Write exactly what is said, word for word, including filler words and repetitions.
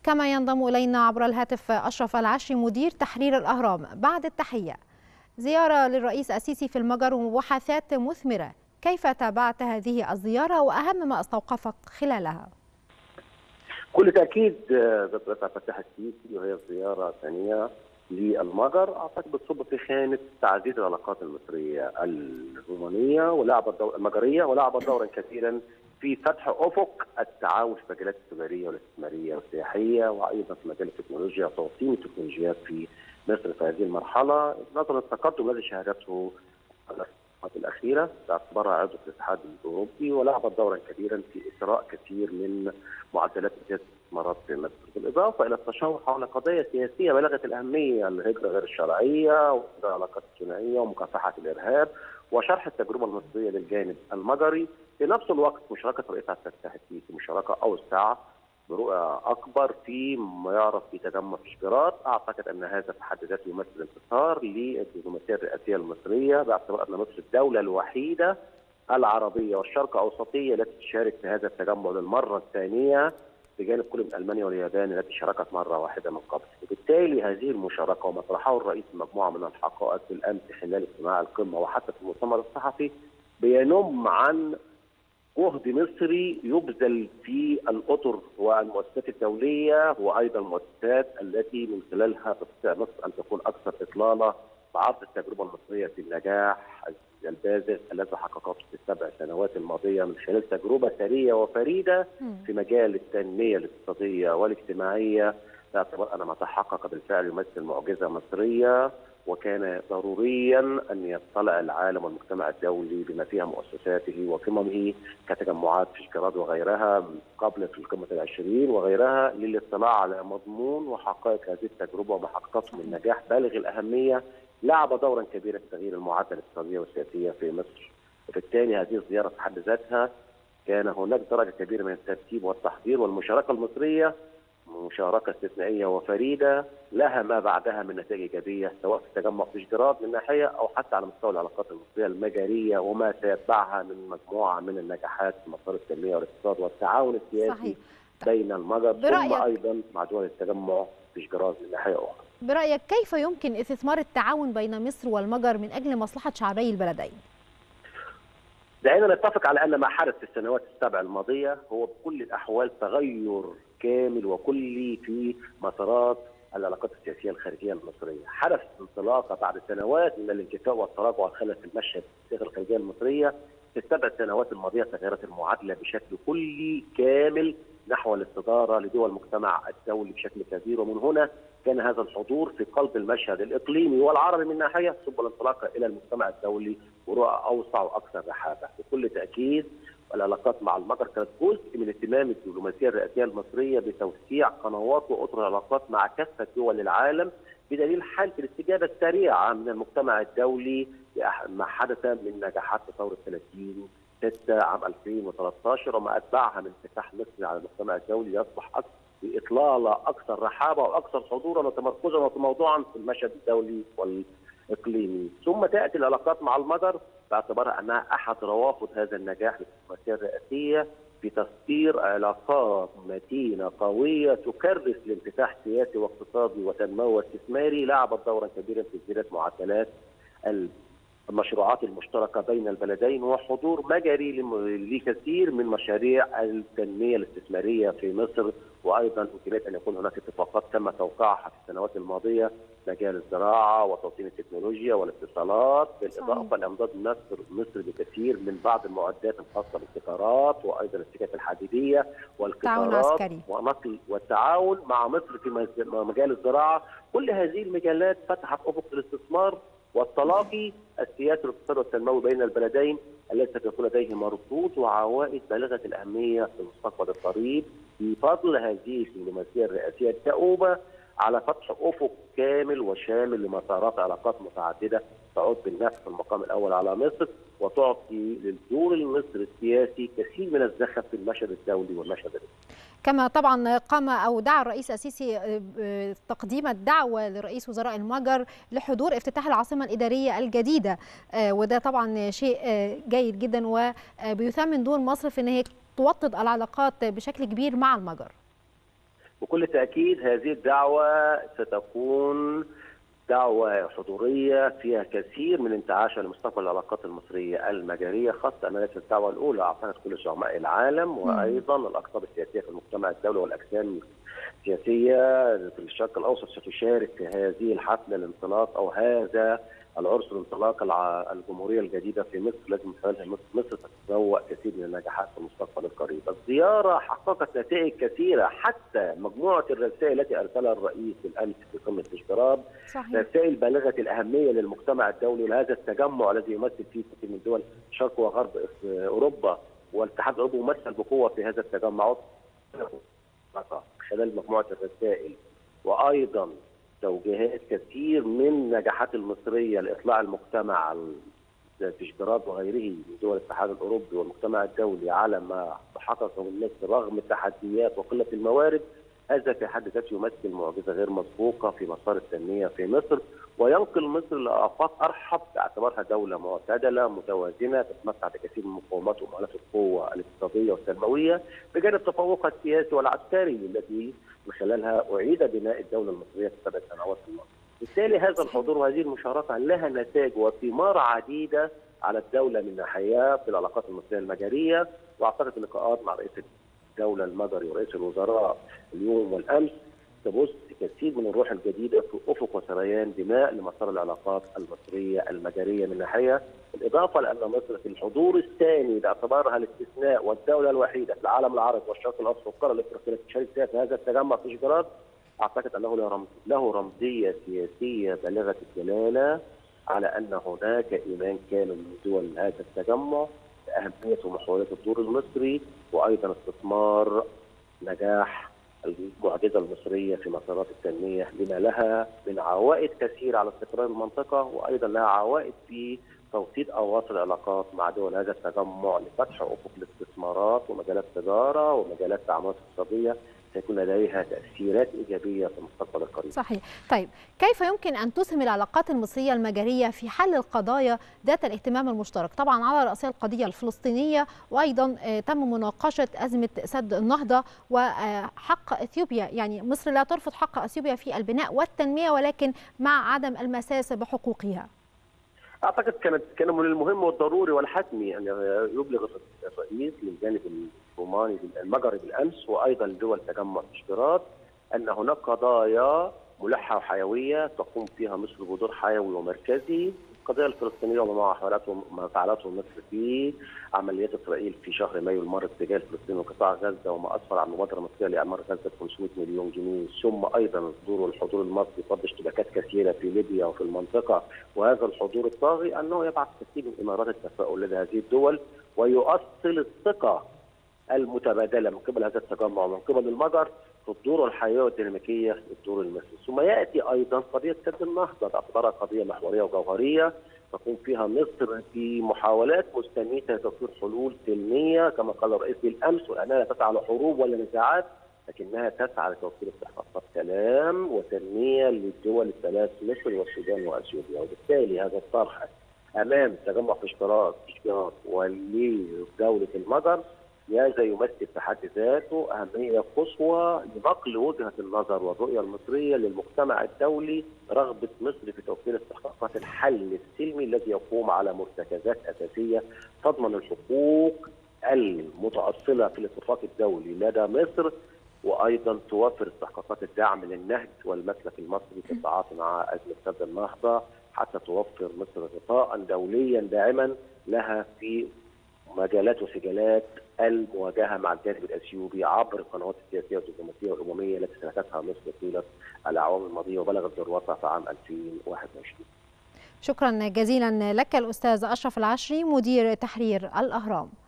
كما ينضم إلينا عبر الهاتف أشرف العشري مدير تحرير الأهرام. بعد التحية، زيارة للرئيس السيسي في المجر ومباحثات مثمرة، كيف تابعت هذه الزيارة وأهم ما استوقفك خلالها؟ كل تأكيد دكتور عبد الفتاح السيسي وهي الزيارة الثانية للمجر أعتقد بتصب في خانة تعزيز العلاقات المصرية الرومانية ولعبت دور المجرية ولعبت دورا كثيرا في فتح أفق التعاون في المجالات التجارية والاستثمارية والسياحية، وأيضا في مجال التكنولوجيا وتوطين التكنولوجيات في مصر في هذه المرحلة، نظرا للتقدم الذي شهدته الفترة الأخيرة باعتبارها عضو في الاتحاد الأوروبي، ولعبت دورا كبيرا في إثراء كثير من معدلات زيادة الاستثمارات في مصر، بالإضافة إلى التشاور حول قضايا سياسية بالغة الأهمية، الهجرة غير الشرعية والعلاقات الثنائية ومكافحة الإرهاب وشرح التجربة المصرية للجانب المجري. في نفس الوقت مشاركة الرئيس عبد الفتاح السيسي مشاركة أوسع برؤى أكبر في ما يعرف بتجمع فيشجراد، أعتقد أن هذا في حد ذاته يمثل انتصار للدبلوماسية الرئاسية المصرية، باعتبار أن مصر الدولة الوحيدة العربية والشرق أوسطية التي تشارك في هذا التجمع للمرة الثانية بجانب كل من ألمانيا واليابان التي شاركت مرة واحدة من قبل. وبالتالي هذه المشاركة وما طرحه الرئيس مجموعة من الحقائق بالأمس خلال اجتماع القمة وحتى في المؤتمر الصحفي بينم عن جهد مصري يبذل في الأطر والمؤسسات الدولية وأيضا المؤسسات التي من خلالها تستطيع مصر أن تكون أكثر إطلالة بعرض التجربة المصرية في النجاح البازغ الذي حققته في السبع سنوات الماضية من خلال تجربة ثرية وفريدة في مجال التنمية الاقتصادية والاجتماعية، باعتبار أن ما تحقق بالفعل يمثل معجزة مصرية، وكان ضروريا أن يطلع العالم والمجتمع الدولي بما فيها مؤسساته وقممه كتجمعات فيشجراد وغيرها قبل في القمة العشرين وغيرها للاطلاع على مضمون وحقائق هذه التجربة وما حققته من نجاح بالغ الأهمية، لعب دورا كبيرا في تغيير المعادلة الاقتصادية والسياسية في مصر. وبالتالي هذه الزيارة في حد ذاتها كان هناك درجة كبيرة من الترتيب والتحضير، والمشاركة المصرية مشاركة استثنائية وفريدة لها ما بعدها من نتائج إيجابية سواء في تجمع فيشجراد من ناحية أو حتى على مستوى العلاقات المصرية المجرية وما سيتبعها من مجموعة من النجاحات في مسار التنمية والاقتصاد والتعاون السياسي صحيح. بين المجر ثم أيضا مع دول التجمع فيشجراد من ناحية أخرى. برأيك كيف يمكن استثمار التعاون بين مصر والمجر من أجل مصلحة شعبي البلدين؟ دعينا نتفق على أن ما حدث في السنوات السبع الماضية هو بكل الأحوال تغير كامل وكلي في مسارات العلاقات السياسية الخارجية المصرية. حدث انطلاقة بعد سنوات من الانكفاء والتراجع والخلل في المشهد السياسي الخارجية المصرية. في السبع سنوات الماضية تغيرت المعادلة بشكل كلي كامل نحو الاستدارة لدول المجتمع الدولي بشكل كبير، ومن هنا كان هذا الحضور في قلب المشهد الإقليمي والعربي من ناحية ثم الانطلاقة إلى المجتمع الدولي ورؤى أوسع وأكثر رحابة. بكل تأكيد العلاقات مع المجر كانت جزء من اهتمام الدبلوماسية الرئاسية المصرية بتوسيع قنوات وأطر العلاقات مع كافة دول العالم، بدليل حالة الاستجابة السريعة من المجتمع الدولي ما حدث من نجاحات في ثورة ثلاثين ستة عام ألفين وثلاثة عشر وما أتبعها من انفتاح مصر على المجتمع الدولي يصبح أكثر بإطلالة أكثر رحابة وأكثر حضورا وتمركزا وموضوعا في المشهد الدولي والإقليمي. ثم تأتي العلاقات مع المجر باعتبارها أنها أحد روافد هذا النجاح للدبلوماسية الرئاسية في تسطير علاقات متينة قوية تكرس لانفتاح سياسي واقتصادي وتنموي واستثماري، لعبت دورا كبيرا في زيادة معدلات المشروعات المشتركة بين البلدين وحضور مجري لكثير من مشاريع التنمية الاستثمارية في مصر، وأيضا امكانية أن يكون هناك اتفاقات تم توقيعها في السنوات الماضية مجال الزراعة وتوطين التكنولوجيا والاتصالات، بالإضافة لإمداد مصر مصر بكثير من بعض المعدات الخاصة بالقطارات وأيضا السكك الحديدية والقطارات ونقل والتعاون مع مصر في مجال الزراعة. كل هذه المجالات فتحت أفق الاستثمار والتلاقي السياسي والاقتصادي والتنموي بين البلدين الذي سيكون لديه مردود وعوائد بالغة الأهمية في المستقبل القريب بفضل هذه الدبلوماسية الرئاسية الدؤوبة على فتح أفق كامل وشامل لمسارات علاقات متعددة تعود بالنفع في المقام الأول على مصر وتعطي للدور المصري السياسي كثير من الزخم في المشهد الدولي والمشهد الرئاسي. كما طبعا قام أو دعا الرئيس السيسي تقديم الدعوة لرئيس وزراء المجر لحضور افتتاح العاصمة الإدارية الجديدة، وده طبعا شيء جيد جدا وبيثمن دور مصر في أن هي توطد العلاقات بشكل كبير مع المجر. بكل تأكيد هذه الدعوة ستكون دعوة حضورية فيها كثير من انتعاشة لمستقبل العلاقات المصرية المجرية، خاصة أن ليست الدعوة الأولى، أعتقد كل زعماء العالم وأيضا الأقطاب السياسية في المجتمع الدولي والأجسام السياسية في الشرق الأوسط ستشارك في هذه الحفلة الانطلاق أو هذا العرس الانطلاق الجمهورية الجديدة في مصر. لازم خلالها مصر, مصر تتبوأ كثير من النجاحات في المستقبل القريب. الزيارة حققت نتائج كثيرة، حتى مجموعة الرسائل التي أرسلها الرئيس بالأمس في قمة فيشغراد رسائل بالغة الأهمية للمجتمع الدولي ولهذا التجمع الذي يمثل فيه كثير من دول شرق وغرب أوروبا، والاتحاد الأوروبي ممثل بقوة في هذا التجمع خلال مجموعة الرسائل، وأيضا توجيهات كثير من نجاحات المصرية لإطلاع المجتمع فيشغراد وغيره من دول الاتحاد الأوروبي والمجتمع الدولي على ما حققه مصر رغم التحديات وقلة الموارد. هذا في حد ذاته يمثل معجزة غير مسبوقة في مسار التنمية في مصر، وينقل مصر لآفاق أرحب باعتبارها دولة معتدلة متوازنة تتمتع بكثير من مقومات ومؤهلات القوة الاقتصادية والتنموية بجانب تفوقها السياسي والعسكري الذي من خلالها أعيد بناء الدولة المصرية في سبع سنوات الماضية. بالتالي هذا الحضور وهذه المشاركة لها نتائج وثمار عديدة على الدولة من ناحية في العلاقات المصرية المجرية، واعتقد اللقاءات مع رئيس الدولة المجري ورئيس الوزراء اليوم والأمس تبث كثير من الروح الجديدة في أفق وسريان بناء لمسار العلاقات المصرية المجرية من ناحية، بالإضافة لأن مصر في الحضور الثاني باعتبارها الاستثناء والدولة الوحيدة في العالم العربي والشرق الأوسط والقارة الأفريقية التي تشارك فيها في هذا التجمع في فيشغراد، أعتقد أنه له رمز له رمزية سياسية بالغة الجلالة على أن هناك إيمان كامل من دول هذا التجمع بأهمية ومحاولات الدور المصري، وأيضا استثمار نجاح المعجزة المصرية في مسارات التنمية لما لها من عوائد كثيرة على استقرار المنطقة، وأيضا لها عوائد في توطيد أواصر العلاقات مع دول هذا التجمع لفتح أفق الاستثمارات ومجالات التجارة ومجالات التعاملات الاقتصادية سيكون لديها تأثيرات إيجابية في المستقبل القريب. صحيح. طيب كيف يمكن أن تسهم العلاقات المصرية المجرية في حل القضايا ذات الاهتمام المشترك؟ طبعا على رأسها القضية الفلسطينية، وأيضا تم مناقشة أزمة سد النهضة وحق أثيوبيا. يعني مصر لا ترفض حق أثيوبيا في البناء والتنمية، ولكن مع عدم المساس بحقوقها. أعتقد كانت كان من المهم والضروري والحتمي أن يبلغ الرئيس للجانب الروماني المجري بالأمس وأيضا لدول تجمع فيشغراد أن هناك قضايا ملحة وحيوية تقوم فيها مصر بدور حيوي ومركزي. القضية الفلسطينية وما فعلته ما فعلته مصر في عمليات إسرائيل في شهر مايو الماضي اتجاه فلسطين وقطاع غزة، وما أسفر عن مبادرة مصرية لإعمار غزة خمسمائة مليون جنيه، ثم أيضا الحضور والحضور المصري قد اشتباكات كثيرة في ليبيا وفي المنطقة، وهذا الحضور الطاغي أنه يبعث كثير من إمارات التفاؤل لدى هذه الدول ويؤصل الثقة المتبادلة من قبل هذا التجمع ومن قبل المجر في الدور الحيوية والديناميكية في الدور المصري. ثم يأتي أيضا قضية سد النهضة باعتبارها قضية محورية وجوهرية تقوم فيها مصر في محاولات مستميتة لتوفير حلول سلمية كما قال الرئيس بالأمس، وأنها لا تسعى لحروب ولا نزاعات لكنها تسعى لتوفير استحقاقات سلام وتنمية للدول الثلاث مصر والسودان وأثيوبيا. وبالتالي هذا الطرح أمام تجمع فيشغراد ولدولة المجر هذا يمثل في حد ذاته أهمية قصوى لنقل وجهة النظر والرؤية المصرية للمجتمع الدولي رغبة مصر في توفير استحقاقات الحل السلمي الذي يقوم على مرتكزات أساسية تضمن الحقوق المتأصلة في الاتفاق الدولي لدى مصر، وأيضا توفر استحقاقات الدعم للنهج والمسلك المصري في التعاطي مع أزمة سد النهضة حتى توفر مصر غطاء دوليا داعما لها في مجالات وسجالات المواجهه مع الجانب الاثيوبي عبر القنوات السياسيه والدبلوماسيه والامميه التي سلكتها مصر طيله الاعوام الماضيه وبلغت ذروتها في عام ألفين وواحد وعشرين. شكرا جزيلا لك الاستاذ اشرف العشري مدير تحرير الاهرام.